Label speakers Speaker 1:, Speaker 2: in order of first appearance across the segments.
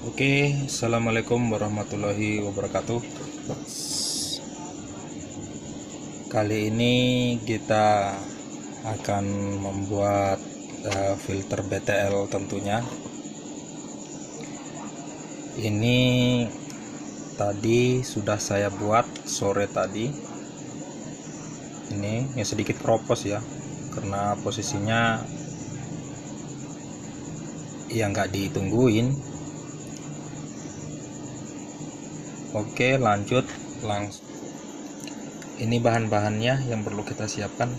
Speaker 1: Oke, assalamualaikum warahmatullahi wabarakatuh. Kali ini kita akan membuat filter BTL tentunya. Ini tadi sudah saya buat sore tadi. Ini sedikit kropos ya, karena posisinya ya nggak ditungguin. Oke, lanjut langsung. Ini bahan-bahannya yang perlu kita siapkan: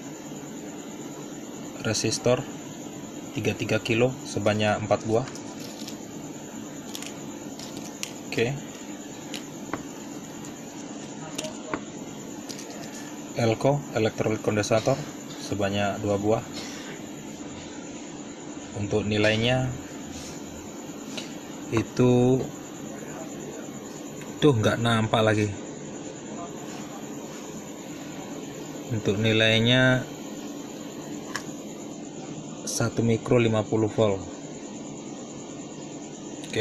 Speaker 1: resistor 33 kilo sebanyak 4 buah. Oke, elko elektrolit kondensator sebanyak 2 buah. Untuk nilainya itu nggak nampak lagi. Untuk nilainya 1 mikro 50 volt. Oke,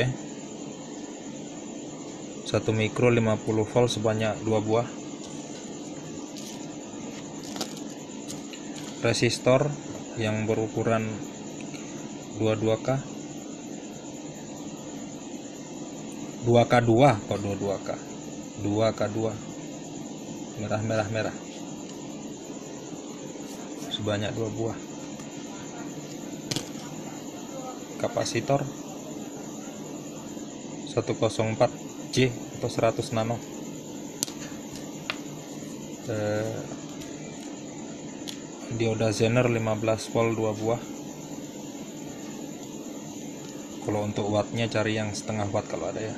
Speaker 1: 1 mikro 50 volt sebanyak 2 buah. Resistor yang berukuran 22K 2K2 kok 22K 2K2 merah sebanyak 2 buah. Kapasitor 104J atau 100 nano. Dioda Zener 15 volt 2 buah. Kalau untuk wattnya cari yang setengah watt kalau ada ya.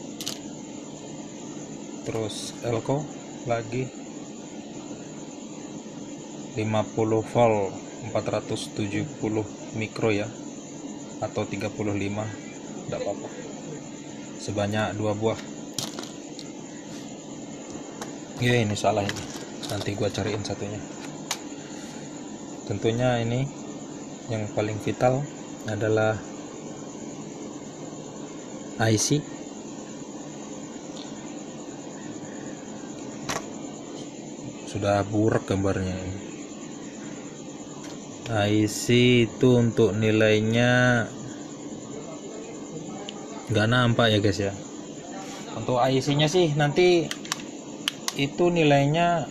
Speaker 1: Terus elko lagi 50 volt 470 mikro ya, atau 35, tidak apa-apa, sebanyak 2 buah. Ya, ini salah ini, nanti gua cariin satunya. Tentunya ini yang paling vital adalah IC. Sudah buruk gambarnya. IC itu untuk nilainya nggak nampak ya guys ya. Untuk IC nya sih nanti itu nilainya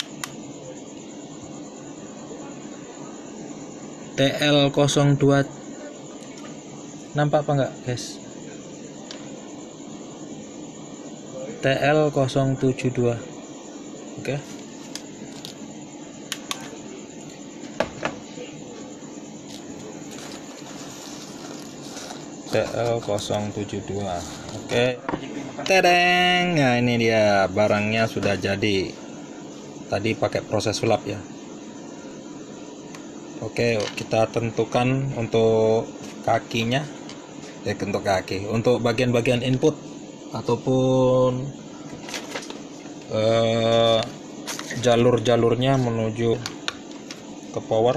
Speaker 1: TL02. Nampak apa enggak guys? TL072. Oke. TL072. Oke. Tedeng. Nah, ini dia barangnya sudah jadi. Tadi pakai proses sulap ya. Oke, kita tentukan untuk kakinya. Untuk kaki, untuk bagian-bagian input ataupun jalur-jalurnya menuju ke power.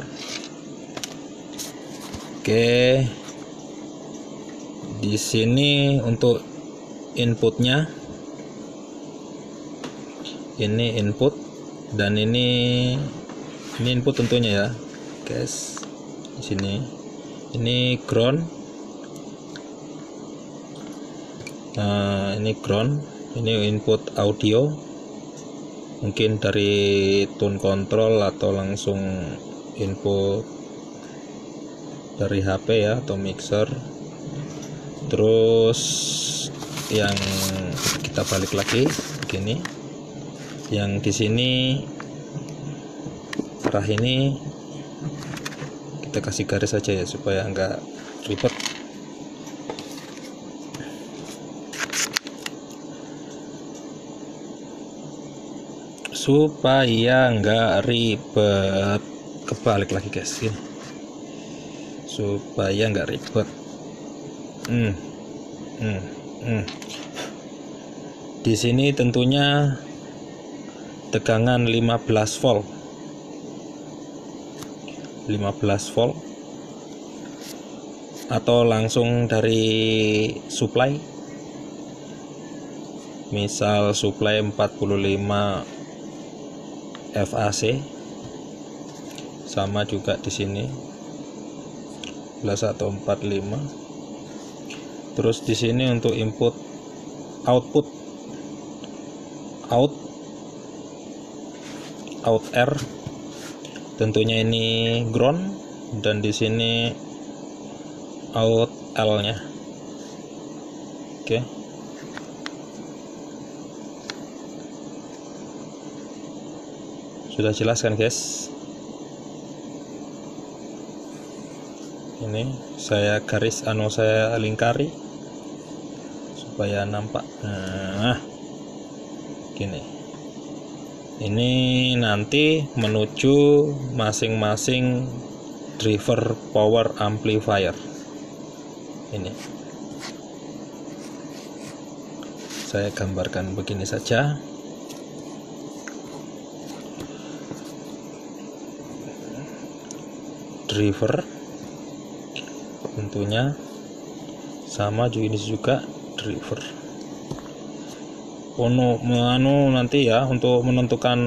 Speaker 1: Oke, di sini untuk inputnya, ini input dan ini input tentunya ya guys. Di sini ini ground. Nah, ini ground, ini input audio, mungkin dari tone control atau langsung input dari HP ya, atau mixer. Terus yang kita balik lagi begini, yang di sini arah ini kita kasih garis saja ya supaya enggak ribet. Supaya nggak ribet, kebalik lagi guys ini, supaya nggak ribet. Di sini tentunya tegangan 15 volt 15 volt atau langsung dari supply misal supply 45 VAC, sama juga di sini 11 atau 45. Terus di sini untuk input output out R, tentunya ini ground, dan di sini out L nya. Oke. Sudah jelas kan guys? Ini saya saya lingkari supaya nampak. Nah, gini. Ini nanti menuju masing-masing driver power amplifier. Ini saya gambarkan begini saja. Driver tentunya sama ini juga driver. Nanti ya untuk menentukan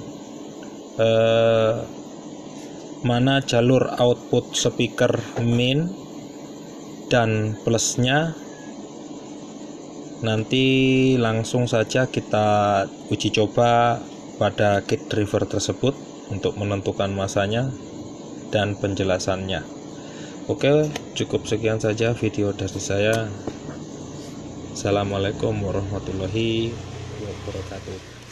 Speaker 1: mana jalur output speaker min dan plusnya, nanti langsung saja kita uji coba pada kit driver tersebut untuk menentukan masanya dan penjelasannya. Oke, cukup sekian saja video dari saya. Assalamualaikum warahmatullahi wabarakatuh.